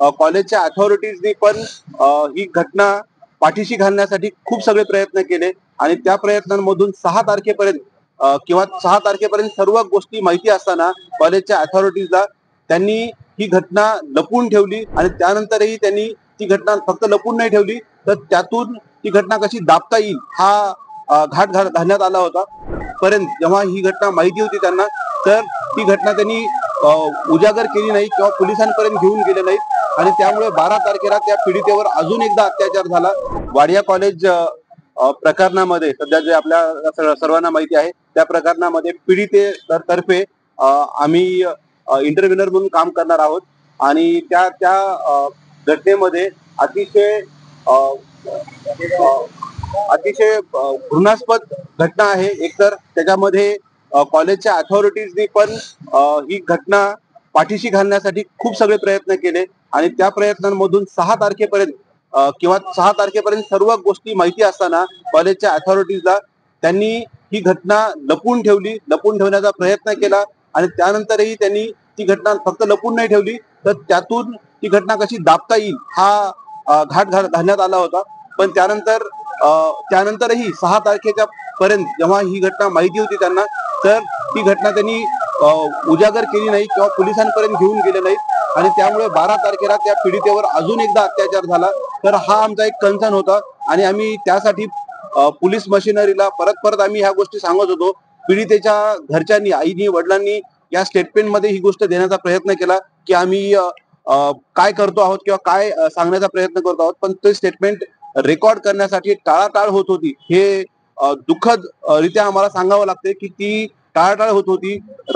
कॉलेजच्या अथॉरिटीजनी पण ही घटना पाठीशी घालण्यासाठी खूप सगळे प्रयत्न केले आणि त्या प्रयत्नांमधून 6 तारखेपर्यंत किंवा 6 तारखेपर्यंत सर्व गोष्टी माहिती असताना कॉलेजच्या अथॉरिटीजला त्यांनी ही घटना लपवून ठेवली आणि त्यानंतरही त्यांनी ती घटना फक्त लपवून नाही ठेवली तर त्यातून ती घटना कशी दाबता येईल हा घाट घालण्यात आला होता. पर्यंत जेव्हा ही घटना माहिती होती त्यांना तर ती घटना त्यांनी उजागर केली नाही किंवा पोलिसांपर्यंत घेऊन गेले नाहीत आणि त्यामुळे 12 तारखेला त्या पीडितेवर अजून एकदा अत्याचार झाला. वाडिया कॉलेज प्रकरणामध्ये सध्या जे आपल्या सर्वांना माहिती आहे त्या प्रकरणामध्ये पीडिते तर्फे आम्ही इंटरव्ह्युनर म्हणून काम करणार आहोत आणि त्या त्या घटनेमध्ये अतिशय अतिशय घृणास्पद घटना आहे. एकतर त्याच्यामध्ये कॉलेजच्या अथॉरिटीजनी पण ही घटना पाठीशी घालण्यासाठी खूप सगळे प्रयत्न केले आणि त्या प्रयत्नांमधून 6 तारखेपर्यंत किंवा 6 तारखेपर्यंत सर्व गोष्टी माहिती असताना कॉलेजच्या अथॉरिटीजला त्यांनी ही घटना लपवून ठेवण्याचा प्रयत्न केला आणि त्यानंतरही त्यांनी ती घटना फक्त लपवून नाही ठेवली तर त्यातून ती घटना कशी दाबता येईल हा घाट घालण्यात आला होता. पण त्यानंतरही 6 तारखेच्या पर्यंत जेव्हा ही घटना माहिती होती त्यांना तर ती घटना त्यांनी उजागर केली नाही किंवा पोलिसांपर्यंत घेऊन गेले नाहीत आणि त्यामुळे 12 तारखेला त्या पीडितेवर अजून एकदा अत्याचार झाला. तर हा आमचा एक कन्सर्न होता आणि आम्ही त्यासाठी पोलीस मशिनरीला परत आम्ही ह्या गोष्टी सांगत होतो. पीडितेच्या घरच्यांनी आईनी वडिलांनी या स्टेटमेंटमध्ये ही गोष्ट देण्याचा प्रयत्न केला की आम्ही काय करतो आहोत किंवा काय सांगण्याचा प्रयत्न करतो आहोत पण ते स्टेटमेंट रेकॉर्ड करण्यासाठी टाळाटाळ होत होती. हे दुःखद रित्या आम्हाला सांगावं लागते की ती टाळाटाळ होत होती.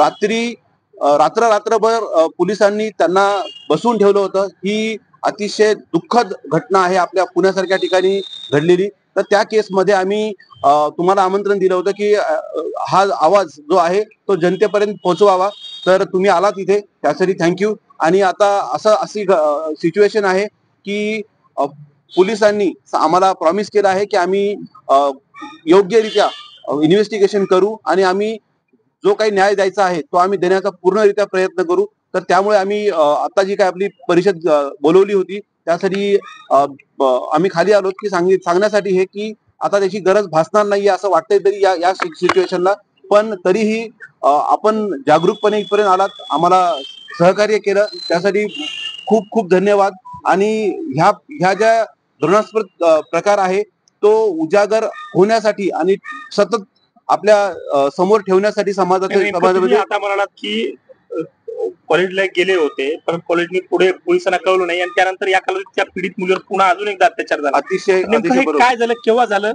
रात्रभर पोलिसांनी त्यांना बसवून ठेवलं होतं. ही अतिशय दुःखद घटना आहे आपल्या पुण्यासारख्या ठिकाणी घडलेली. तर त्या केसमध्ये आम्ही तुम्हाला आमंत्रण दिलं होतं की हा आवाज जो आहे तो जनतेपर्यंत पोहोचवावा. तर तुम्ही आलात इथे त्यासाठी थँक्यू. आणि आता अशी सिच्युएशन आहे की पोलिसांनी आम्हाला प्रॉमिस केलं आहे की आम्ही योग्यरित्या इन्व्हेस्टिगेशन करू आणि आम्ही जो काही न्याय द्यायचा आहे तो आम्ही देण्याचा पूर्णरित्या प्रयत्न करू. तर त्यामुळे आम्ही आता जी काय आपली परिषद बोलवली होती त्यासाठी आम्ही खाली आलो की सांगण्यासाठी हे की आता त्याची गरज भासणार नाहीये असं वाटतंय तरी या सिच्युएशनला. पण तरीही आपण जागरूकपणे इथपर्यंत आलात आम्हाला सहकार्य केलं त्यासाठी खूप खूप धन्यवाद. आणि ह्या ज्या घृणास्पद प्रकार आहे तो उजागर होण्यासाठी आणि सतत आपल्या समोर ठेवण्यासाठी समाजामध्ये आता म्हणालात की कॉलेजला गेले होते पण कॉलेजने पुढे पोलिसांना कळवलं नाही आणि त्यानंतर या कालावधीत त्या पीडित मुलीवर पुन्हा अजून एकदा अत्याचार झाला. अतिशय काय झालं केव्हा झालं?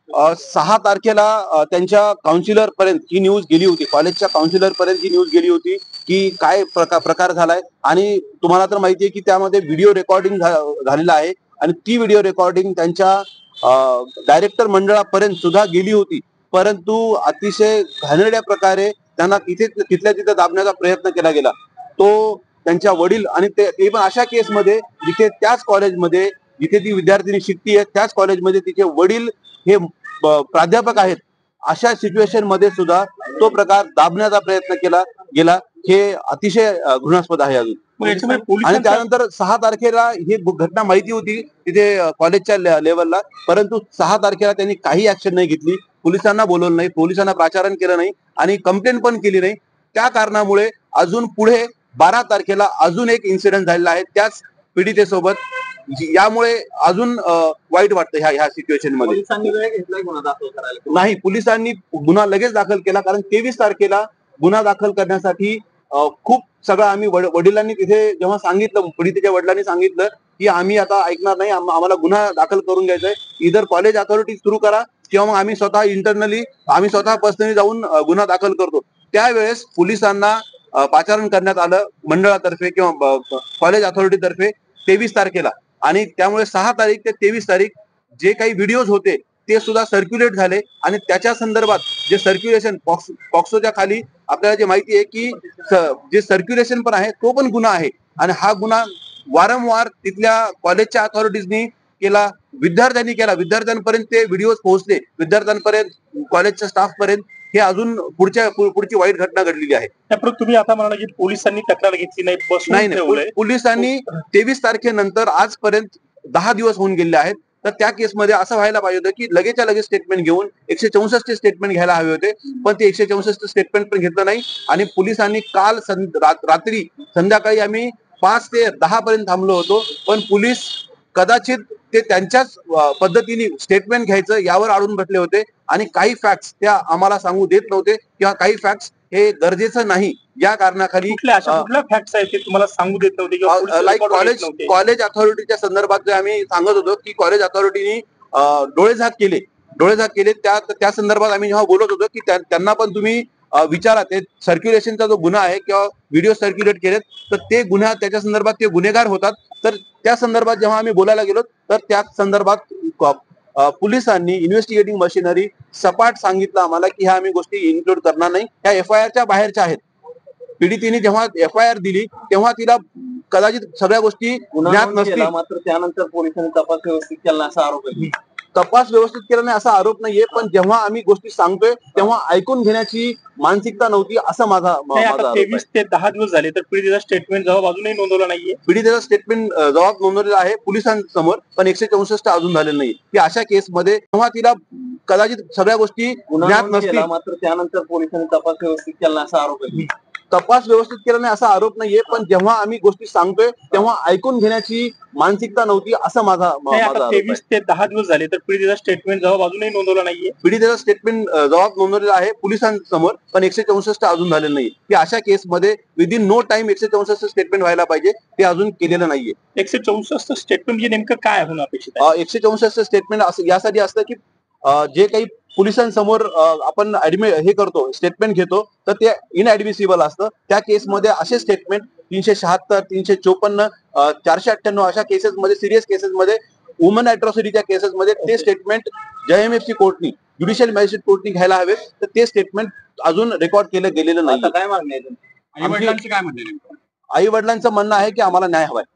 6 तारखेला त्यांच्या काउन्सिलर पर्यंत ही न्यूज गेली होती. कॉलेजच्या काउन्सिलर पर्यंत ही न्यूज गेली होती की काय प्रकार झालाय आणि तुम्हाला तर माहिती आहे की त्यामध्ये व्हिडिओ रेकॉर्डिंग झालेला आहे आणि ती व्हिडिओ रेकॉर्डिंग त्यांच्या डायरेक्टर मंडळापर्यंत सुद्धा गेली होती. परंतु अतिशय घाणेरड्या प्रकारे त्यांना तिथल्या तिथे दाबण्याचा प्रयत्न केला गेला. तो त्यांच्या वडील आणि ते पण अशा केसमध्ये जिथे त्याच कॉलेजमध्ये जिथे ती विद्यार्थिनी शिकतीये त्याच कॉलेजमध्ये तिचे वडील हे प्राध्यापक आहेत. अशा सिच्युएशन मध्ये सुद्धा तो प्रकार दाबण्याचा प्रयत्न केला गेला. हे अतिशय घृणास्पद आहे अजून. आणि त्यानंतर 6 तारखेला ही घटना माहिती होती तिथे कॉलेजच्या लेवलला परंतु 6 तारखेला त्यांनी काही ऍक्शन नाही घेतली. पोलिसांना बोलवलं नाही, पोलिसांना प्राचारण केलं नाही आणि कंप्लेंट पण केली नाही. त्या कारणामुळे अजून पुढे 12 तारखेला अजून एक इन्सिडेंट झालेला आहे त्याच पीडितेसोबत. यामुळे अजून वाईट वाटतं ह्या सिच्युएशन मध्ये. पोलिसांनी वेळ घेतलाय गुन्हा दाखल करायला? नाही, पोलिसांनी गुन्हा लगेच दाखल केला कारण 23 तारखेला गुन्हा दाखल करण्यासाठी खूप सगळं आम्ही वडिलांनी तिथे जेव्हा सांगितलं पीडितेच्या वडिलांनी सांगितलं की आम्ही आता ऐकणार नाही, आम्हाला गुन्हा दाखल करून घ्यायचाय. इधर कॉलेज अथॉरिटी सुरू करा किंवा मग आम्ही स्वतः इंटरनली आम्ही स्वतः पर्सनली जाऊन गुन्हा दाखल करतो. त्यावेळेस पोलिसांना पाचारण करण्यात आलं मंडळातर्फे किंवा कॉलेज अथॉरिटीतर्फे 23 तारखेला. आणि त्यामुळे 6 तारीख ते 23 तारीख जे काही व्हिडिओज होते ते सुद्धा सर्क्युलेट झाले आणि त्याच्या संदर्भात जे सर्क्युलेशन पॉक्सोच्या खाली आपल्याला जे माहिती आहे की जे सर्क्युलेशन पण आहे तो पण गुन्हा आहे. आणि हा गुन्हा वारंवार तिथल्या कॉलेजच्या अथॉरिटीजनी केला, विद्यार्थ्यांनी केला, विद्यार्थ्यांपर्यंत ते व्हिडिओज पोहोचले, विद्यार्थ्यांपर्यंत कॉलेजच्या स्टाफ पर्यंत हे अजून पुढची वाईट घटना घडलेली आहे. त्याप्रमाणे तुम्ही आता म्हणाला की पोलिसांनी तक्रार घेतली नाही, बसून नाही ठेवलंय. पोलिसांनी 23 तारखेनंतर आजपर्यंत 10 दिवस होऊन गेले आहेत. तर त्या केसमध्ये असं व्हायला पाहिजे होतं की लगेचच्या लगेच स्टेटमेंट घेऊन 164 स्टेटमेंट घ्यायला हवे होते, पण ते 164 स्टेटमेंट पण घेतलं नाही. आणि पोलिसांनी काल रात्री संध्याकाळी आम्ही 5 ते 10 पर्यंत थांबलो होतो, पण पोलीस कदाचित ते त्यांच्याच पद्धतीने स्टेटमेंट घ्यायचं यावर अडून बसले होते आणि काही फॅक्ट्स त्या आम्हाला सांगू देत नव्हते किंवा काही फॅक्ट्स हे गरजेचं नाही या कारणाखाली कुठल्या फॅक्ट्स आहेत ते तुम्हाला सांगू देत नव्हते किंवा पोलीस लाईक रेकॉर्ड देत नव्हते? कॉलेज अथॉरिटीच्या संदर्भात जे आम्ही सांगत होतो की कॉलेज अथॉरिटीनी डोळेझाक केले त्या संदर्भात आम्ही जेव्हा बोलत होतो की त्यांना पण तुम्ही विचारा, ते सर्क्युलेशनचा जो गुन्हा आहे किंवा व्हिडिओ सर्क्युलेट केलेत तर ते गुन्हा त्याच्या संदर्भात ते गुन्हेगार होतात. तर त्या संदर्भात जेव्हा आम्ही बोलायला गेलो तर त्या संदर्भात पोलिसांनी इन्व्हेस्टिगेटिंग मशिनरी सपाट सांगितलं आम्हाला की ह्या आम्ही गोष्टी इन्क्लूड करणार नाही, ह्या एफआयआरच्या बाहेरच्या आहेत. पीडितेने जेव्हा एफआयआर दिली तेव्हा तिला कदाचित सगळ्या गोष्टी ज्ञात नसतील, मात्र त्यानंतर पोलिसांनी तपास व्यवस्थित केला असा आरोप आहे. तपास व्यवस्थित केला नाही असा आरोप नाहीये, पण जेव्हा आम्ही गोष्टी सांगतोय तेव्हा ऐकून घेण्याची मानसिकता नव्हती असं माझा आरोप आहे. 23 ते 10 दिवस झाले तर पीडितेचा स्टेटमेंट जबाब अजूनही नोंदवला नाहीये. पीडितेचा स्टेटमेंट जबाब नोंदवलेला आहे पोलिसांसमोर, पण 164 अजून झालेलं नाही की अशा केसमध्ये तेव्हा तिला कदाचित सगळ्या गोष्टी ज्ञात नसतील, मात्र त्यानंतर पोलिसांनी तपास व्यवस्थित केला असा आरोप आहे. तपास व्यवस्थित केला नाही असा आरोप नाहीये, पण जेव्हा आम्ही गोष्टी सांगतोय तेव्हा ऐकून घेण्याची मानसिकता नव्हती असं माझा आरोप आहे. 23 ते 10 दिवस झाले तर पीडितेचा स्टेटमेंट जबाब अजूनही नोंदवला नाहीये. पीडितेचा स्टेटमेंट जबाब नोंदवलेला आहे पोलिसांसमोर, पण 164 अजून झालेलं नाही की अशा केसमध्ये विदिन नो टाइम 164 स्टेटमेंट व्हायला पाहिजे, ते अजून केलेलं नाहीये. 164 स्टेटमेंट म्हणजे नेमकं काय होणं अपेक्षित आहे? 164 स्टेटमेंट यासाठी असतं की जे काही पोलिसांसमोर आपण हे करतो, स्टेटमेंट घेतो, तर ते इनएडमिसिबल असतं. त्या केसमध्ये असे स्टेटमेंट 376, 354, 498 अशा केसेसमध्ये, सिरियस केसेसमध्ये, वुमन अॅट्रॉसिटीच्या केसेसमध्ये ते स्टेटमेंट JMFC कोर्टनी, ज्युडिशियल मॅजिस्ट्रेट कोर्टनी घ्यायला हवे. तर ते स्टेटमेंट अजून रेकॉर्ड केलं गेलेलं नाही. काय मागणी आहे? काय म्हणणे? आई वडिलांचं म्हणणं आहे की आम्हाला न्याय हवाय.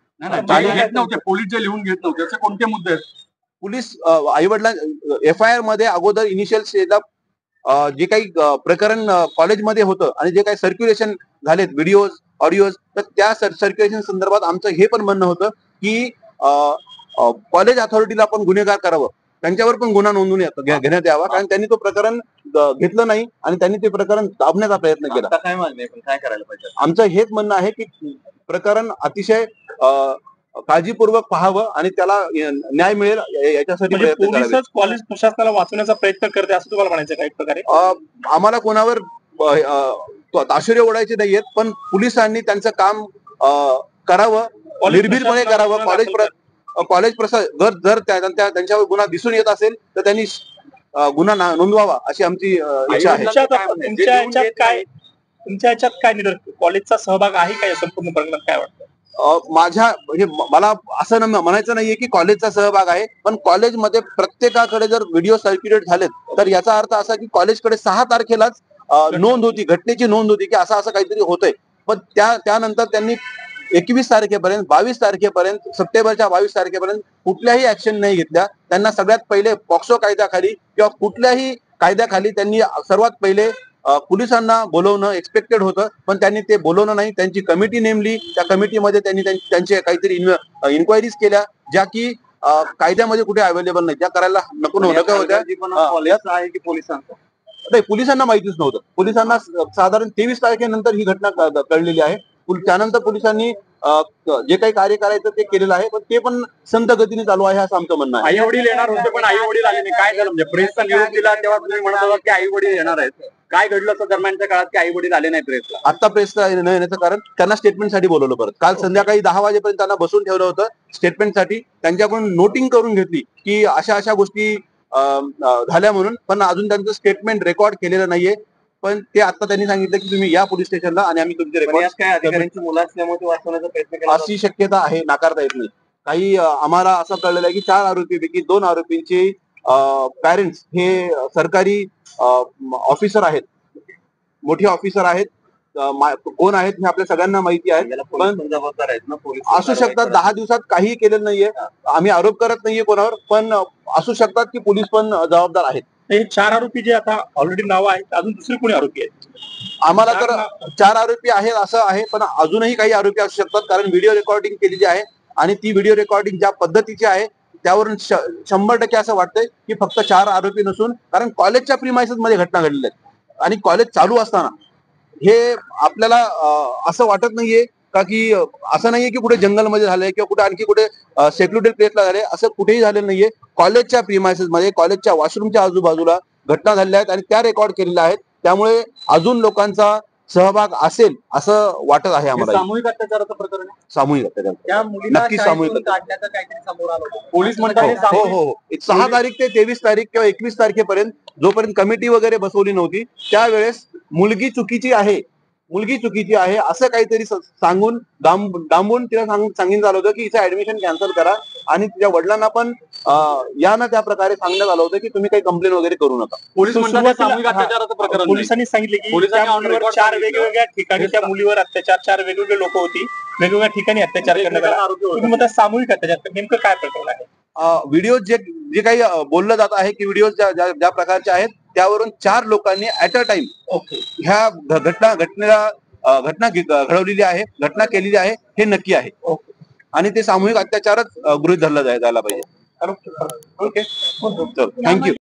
घेत नव्हते पोलीस, जे लिहून घेत नव्हते त्याचे कोणते मुद्दे आहेत? पोलीस आई वडिलां एफआयआर मध्ये अगोदर इनिशियल स्टेजला जे काही प्रकरण कॉलेजमध्ये होतं आणि जे काही सर्क्युलेशन झालेत व्हिडिओज ऑडिओज, तर त्या सर्क्युलेशन संदर्भात आमचं हे पण म्हणणं होतं की कॉलेज अथॉरिटीला पण गुन्हेगार करावं, त्यांच्यावर पण गुन्हा नोंदवून घेण्यात यावा, कारण त्यांनी तो प्रकरण घेतलं नाही आणि त्यांनी ते प्रकरण दाबण्याचा प्रयत्न केला. काय मागणी आहे, पण काय करायला पाहिजे? आमचं हेच म्हणणं आहे की प्रकरण अतिशय काळजीपूर्वक पाहावं आणि त्याला न्याय मिळेल याच्यासाठी प्रयत्न करावे. पोलीसच कॉलेज प्रशासनाला वाचवण्याचा प्रयत्न करते असं तुम्हाला म्हणायचं का एक प्रकारे? आम्हाला कोणावर ताशुरे ओढायचे नाहीयेत, पण पोलिसांनी त्यांचं काम करावं, निर्भीडपणे करावं. कॉलेज जर त्यांच्यावर गुन्हा दिसून येत असेल तर त्यांनी गुन्हा नोंदवावा अशी आमची इच्छा आहे. तुमच्या याच्यात काय निदर्शन, कॉलेजचा सहभाग आहे का या संपूर्ण प्रकरणात, काय वाटतं? म्हणजे मला असं म्हणायचं नाहीये की कॉलेजचा सहभाग आहे, पण कॉलेजमध्ये प्रत्येकाकडे जर व्हिडिओ सर्क्युलेट झालेत तर याचा अर्थ असा की कॉलेजकडे 6 तारखेलाच नोंद होती, घटनेची नोंद होती की असं काहीतरी होतंय. पण त्यानंतर त्यांनी 21 तारखेपर्यंत, 22 तारखेपर्यंत, सप्टेंबरच्या 22 तारखेपर्यंत कुठल्याही ऍक्शन नाही घेतल्या. त्यांना सगळ्यात पहिले पॉक्सो कायद्याखाली किंवा कुठल्याही कायद्याखाली त्यांनी सर्वात पहिले पोलिसांना बोलवणं एक्सपेक्टेड होतं, पण त्यांनी ते बोलवलं नाही. त्यांची कमिटी नेमली, त्या कमिटीमध्ये त्यांनी त्यांचे काहीतरी इन्क्वायरीज केल्या ज्या की कायद्यामध्ये कुठे अवेलेबल नाही, त्या करायला नको होत्या. आहे की पोलिसांचा? नाही, पोलिसांना माहितीच नव्हतं. पोलिसांना साधारण 23 तारखेनंतर ही घटना कळलेली आहे. त्यानंतर पोलिसांनी जे काही कार्य करायचं ते केलेलं आहे, पण ते पण संत गतीने चालू आहे असं आमचं म्हणणं आहे. आई वडील येणार होते पण आई वडील आले नाही, काय झालं? म्हणजे प्रेसचा निरोप दिला तेव्हा तुम्ही म्हणत होता की आई वडील येणार आहेत, काय घडलं असं दरम्यानच्या काळात की आई वडील आले नाही प्रेसला? आता प्रेसला न येण्याचं कारण त्यांना स्टेटमेंटसाठी बोलवलं. परत काल संध्याकाळी 10 वाजेपर्यंत त्यांना बसून ठेवलं होतं स्टेटमेंटसाठी. त्यांच्याकडून नोटिंग करून घेतली की अशा गोष्टी झाल्या म्हणून, पण अजून त्यांचं स्टेटमेंट रेकॉर्ड केलेलं नाहीये. पण ते आता त्यांनी सांगितलं की तुम्ही या पोलीस स्टेशनला आणि आम्ही तुमचे रेकॉर्ड, काय अधिकाऱ्यांची मुलं असल्यामुळे ते वाचवण्याचा प्रयत्न केला अशी शक्यता आहे, नाकारता येत नाही. काही आम्हाला असं कळलेलं आहे की 4 आरोपीपैकी 2 आरोपींचे पॅरेंट्स हे सरकारी ऑफिसर आहेत, मोठे ऑफिसर आहेत. कोण आहेत हे आपल्या सगळ्यांना माहिती आहे, पण जबाबदार आहेत ना पोलीस. असू शकतात 10 दिवसात काहीही केलेलं नाहीये. आम्ही आरोप करत नाहीये कोणावर, पण असू शकतात की पोलीस पण जबाबदार आहेत. हे 4 आरोपी जे आता ऑलरेडी नाव आहेत, अजून दुसरे कोणी आरोपी आहेत? आम्हाला तर 4 आरोपी आहेत असं आहे, पण अजूनही काही आरोपी असू शकतात, कारण व्हिडिओ रेकॉर्डिंग केलेली आहे आणि ती व्हिडिओ रेकॉर्डिंग ज्या पद्धतीची आहे त्यावरून 100% असं वाटतंय की फक्त 4 आरोपी नसून, कारण कॉलेजच्या प्रिमायसेस मध्ये घटना घडलेल्या आहेत आणि कॉलेज चालू असताना हे आपल्याला असं वाटत नाहीये का की असं नाहीये की कुठे जंगलमध्ये झालंय किंवा कुठे आणखी कुठे सेक्युरिटेड प्लेसला झालंय, असं कुठेही झालेलं नाहीये. कॉलेजच्या प्रिमायसेस मध्ये, कॉलेजच्या वॉशरूमच्या आजूबाजूला घटना झालेल्या आहेत आणि त्या रेकॉर्ड केलेल्या आहेत. त्यामुळे अजून लोकांचा सहभाग असेल असं वाटत आहे हे आम्हाला. सामूहिक अत्याचाराचं प्रकरण आहे. सामूहिक अत्याचार. त्या मुलीला नक्कीच सामूहिक शाळेतून काढण्याचं काहीतरी समोर आलं होतं. पोलीस म्हणतात हे हो सामूहिक हो 6 तारीख ते 23 तारीख किंवा 21 तारखेपर्यंत जोपर्यंत कमिटी वगैरे बसवली नव्हती त्यावेळेस मुलगी चुकीची आहे असं काहीतरी सांगून डांबून तिला सांगितलं आलं होतं की हिचं ऍडमिशन कॅन्सल करा आणि तिच्या वडिलांना पण या त्या प्रकारे सांगण्यात आलं होतं की तुम्ही काही कंप्लेंट वगैरे करू नका. पोलीस म्हणतात हे सुरुवातीला- सामूहिक अत्याचाराचं प्रकरण नाही. पोलिसांनी सांगितले की पोलिसांनी त्या on मुलीवर record 4 सांगितलं. वेगवेगळ्या ठिकाणी त्या मुलीवर अत्याचार, 4 वेगवेगळे लोक होती, वेगवेगळ्या ठिकाणी अत्याचार करण्यात एकमेकांना आला. आरोपी होते. तुम्ही म्हणता सामूहिक अत्याचार, नेमकं काय प्रकरण आहे? व्हिडिओ जे काही बोललं जात आहे की व्हिडिओ ज्या प्रकारचे आहेत त्यावरून 4 लोकांनी ऍट अ टाइम ओके. ह्या घटना घडवलेली आहे, घटना केलेली आहे हे नक्की आहे आणि ते सामूहिक अत्याचारच गृहीत धरला जायला पाहिजे. ओके. थँक्यू.